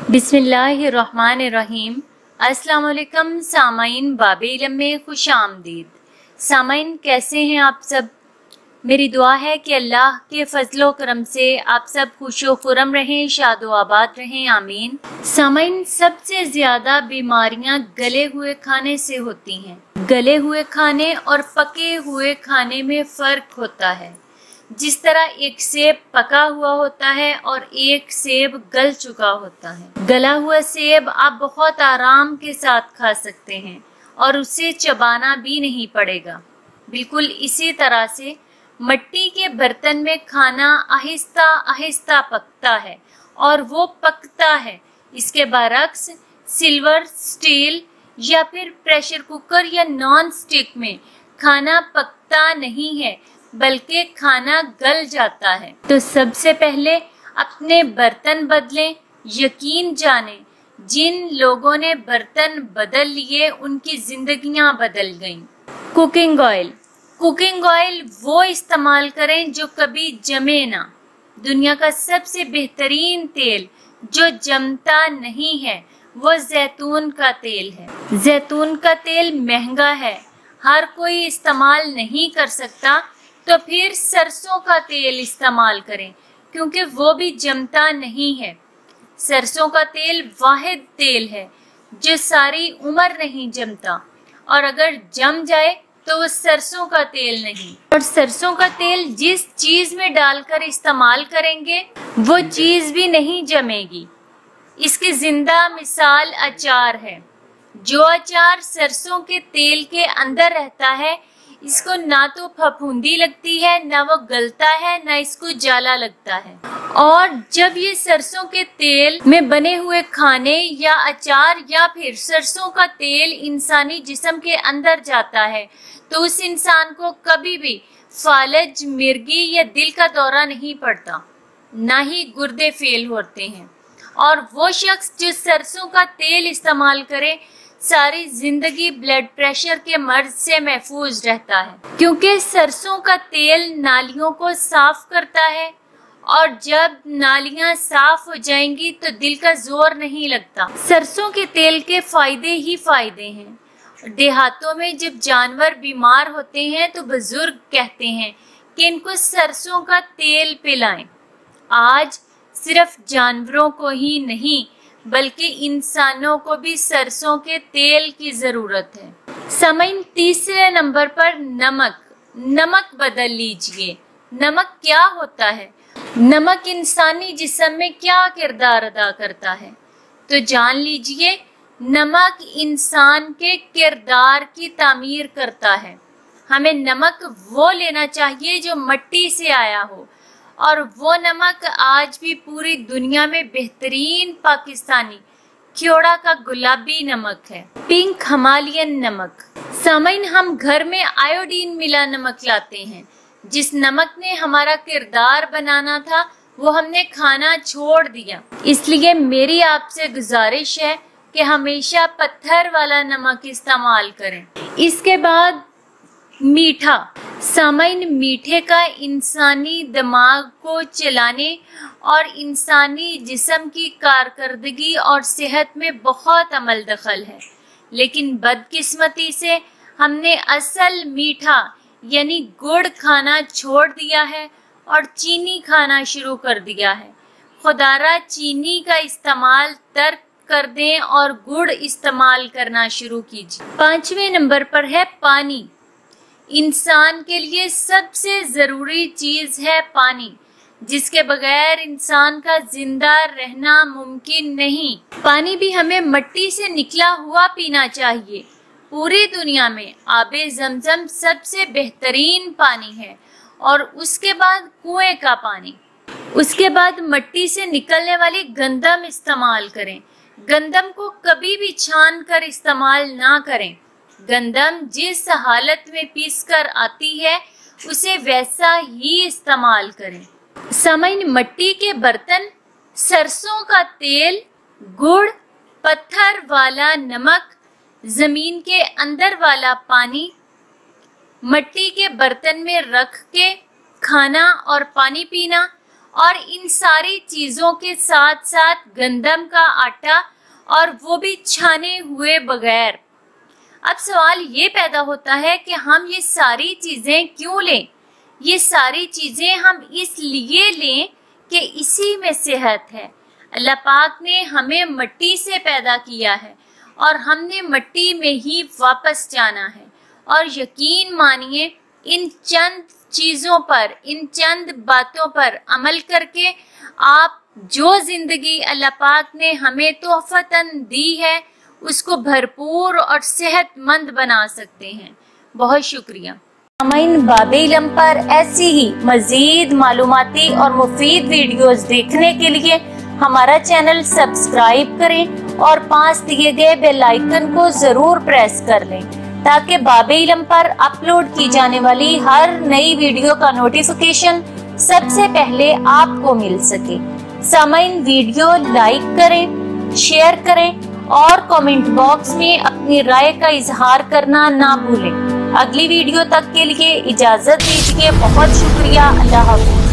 बिस्मिल्लाहिर्रहमानिर्रहीम। अस्सलाम वालेकुम सामाइन, बाबे इल्म में खुश आमदीद। सामाइन, कैसे हैं आप सब? मेरी दुआ है कि अल्लाह के फजलो करम से आप सब खुशो खुरम रहें, शादो आबाद रहें, आमीन। सामाइन, सबसे ज्यादा बीमारियां गले हुए खाने से होती हैं। गले हुए खाने और पके हुए खाने में फर्क होता है। जिस तरह एक सेब पका हुआ होता है और एक सेब गल चुका होता है। गला हुआ सेब आप बहुत आराम के साथ खा सकते हैं और उसे चबाना भी नहीं पड़ेगा। बिल्कुल इसी तरह से मिट्टी के बर्तन में खाना आहिस्ता आहिस्ता पकता है और वो पकता है। इसके बरक्स सिल्वर, स्टील या फिर प्रेशर कुकर या नॉन स्टिक में खाना पकता नहीं है, बल्कि खाना गल जाता है। तो सबसे पहले अपने बर्तन बदलें। यकीन जाने, जिन लोगों ने बर्तन बदल लिए उनकी जिंदगियां बदल गईं। Cooking oil. कुकिंग ऑयल वो इस्तेमाल करें जो कभी जमे ना। दुनिया का सबसे बेहतरीन तेल जो जमता नहीं है वो जैतून का तेल है। जैतून का तेल महंगा है, हर कोई इस्तेमाल नहीं कर सकता, तो फिर सरसों का तेल इस्तेमाल करें क्योंकि वो भी जमता नहीं है। सरसों का तेल वाहिद तेल है जो सारी उम्र नहीं जमता, और अगर जम जाए तो वो सरसों का तेल नहीं। और सरसों का तेल जिस चीज में डालकर इस्तेमाल करेंगे वो चीज भी नहीं जमेगी। इसकी जिंदा मिसाल अचार है। जो अचार सरसों के तेल के अंदर रहता है, इसको ना तो फफूंदी लगती है, ना वो गलता है, ना इसको जाला लगता है। और जब ये सरसों के तेल में बने हुए खाने या अचार या फिर सरसों का तेल इंसानी जिस्म के अंदर जाता है तो उस इंसान को कभी भी फालज, मिर्गी या दिल का दौरा नहीं पड़ता, ना ही गुर्दे फेल होते हैं। और वो शख्स जो सरसों का तेल इस्तेमाल करे सारी जिंदगी ब्लड प्रेशर के मर्ज से महफूज रहता है, क्योंकि सरसों का तेल नालियों को साफ करता है, और जब नालियां साफ हो जाएंगी तो दिल का जोर नहीं लगता। सरसों के तेल के फायदे ही फायदे हैं। देहातों में जब जानवर बीमार होते हैं तो बुजुर्ग कहते हैं कि इनको सरसों का तेल पिलाएं। आज सिर्फ जानवरों को ही नहीं बल्कि इंसानों को भी सरसों के तेल की जरूरत है। सामाइन, तीसरे नंबर पर नमक। नमक बदल लीजिए। नमक क्या होता है? नमक इंसानी जिस्म में क्या किरदार अदा करता है, तो जान लीजिए। नमक इंसान के किरदार की तामीर करता है। हमें नमक वो लेना चाहिए जो मिट्टी से आया हो, और वो नमक आज भी पूरी दुनिया में बेहतरीन पाकिस्तानी क्योड़ा का गुलाबी नमक है, पिंक हिमालयन नमक। सामाइन, हम घर में आयोडीन मिला नमक लाते हैं। जिस नमक ने हमारा किरदार बनाना था वो हमने खाना छोड़ दिया। इसलिए मेरी आपसे गुजारिश है कि हमेशा पत्थर वाला नमक इस्तेमाल करें। इसके बाद मीठा। सामाइन, मीठे का इंसानी दिमाग को चलाने और इंसानी जिस्म की कारकर्दगी और सेहत में बहुत अमल दखल है, लेकिन बदकिस्मती से हमने असल मीठा यानी गुड़ खाना छोड़ दिया है और चीनी खाना शुरू कर दिया है। खुदारा चीनी का इस्तेमाल तर्क कर दें और गुड़ इस्तेमाल करना शुरू कीजिए। 5वें नंबर पर है पानी। इंसान के लिए सबसे जरूरी चीज है पानी, जिसके बगैर इंसान का जिंदा रहना मुमकिन नहीं। पानी भी हमें मिट्टी से निकला हुआ पीना चाहिए। पूरी दुनिया में आबे जमजम सबसे बेहतरीन पानी है, और उसके बाद कुएं का पानी। उसके बाद मिट्टी से निकलने वाली गंदम इस्तेमाल करें। गंदम को कभी भी छान कर इस्तेमाल ना करें। गंदम जिस हालत में पीसकर आती है उसे वैसा ही इस्तेमाल करें। सामाइन, मिट्टी के बर्तन, सरसों का तेल, गुड़, पत्थर वाला नमक, जमीन के अंदर वाला पानी, मिट्टी के बर्तन में रख के खाना और पानी पीना, और इन सारी चीजों के साथ साथ गंदम का आटा, और वो भी छाने हुए बगैर। अब सवाल ये पैदा होता है कि हम ये सारी चीजें क्यों लें? ये सारी चीजें हम इसलिए लें कि इसी में सेहत है। अल्लाह पाक ने हमें मिट्टी से पैदा किया है और हमने मिट्टी में ही वापस जाना है। और यकीन मानिए, इन चंद चीजों पर, इन चंद बातों पर अमल करके आप जो जिंदगी अल्लाह पाक ने हमें तोहफतन दी है उसको भरपूर और सेहतमंद बना सकते हैं। बहुत शुक्रिया। सामाईन, बाबे इल्म पर ऐसी ही मजीद मालूमाती और मुफीद वीडियोस देखने के लिए हमारा चैनल सब्सक्राइब करें और पास दिए गए बेल आइकन को जरूर प्रेस कर लें ताकि बाबे इल्म पर अपलोड की जाने वाली हर नई वीडियो का नोटिफिकेशन सबसे पहले आपको मिल सके। सामाईन, वीडियो लाइक करें, शेयर करें और कमेंट बॉक्स में अपनी राय का इजहार करना ना भूलें। अगली वीडियो तक के लिए इजाजत दीजिए। बहुत शुक्रिया। अल्लाह हाफ़िज़।